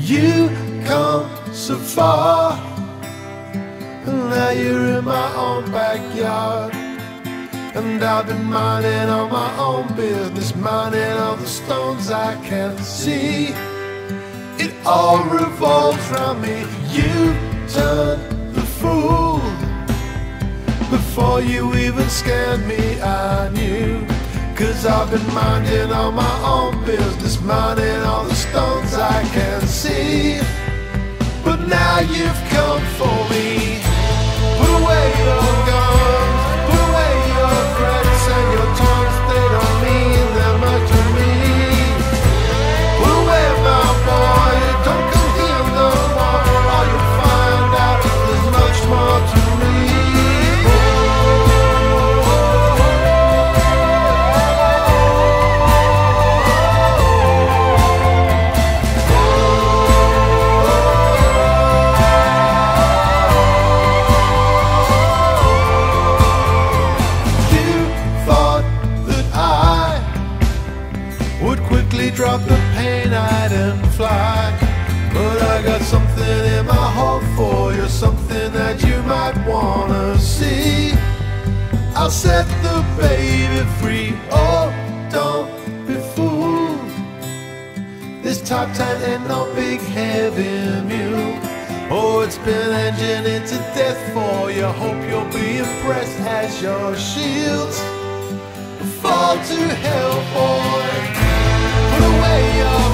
You come so far, and now you're in my own backyard. And I've been minding all my own business, minding all the stones I can't see. It all revolves around me. You turned the fool. Before you even scared me, I knew. 'Cause I've been minding all my own business, minding all the stones I can't see. But now you've come for me. Put away your guns, put away your threats and your taunts. They don't mean that much to me. Put away my boy, don't come here no more, or you'll find out there's much more to me. Drop the paint-eyed and fly. But I got something in my heart for you, something that you might wanna see. I'll set the baby free. Oh, don't be fooled. This top 10 ain't no big heavy mule. Oh, it's been engineered to death for you. Hope you'll be impressed as your shields fall to hell, boy. Put away your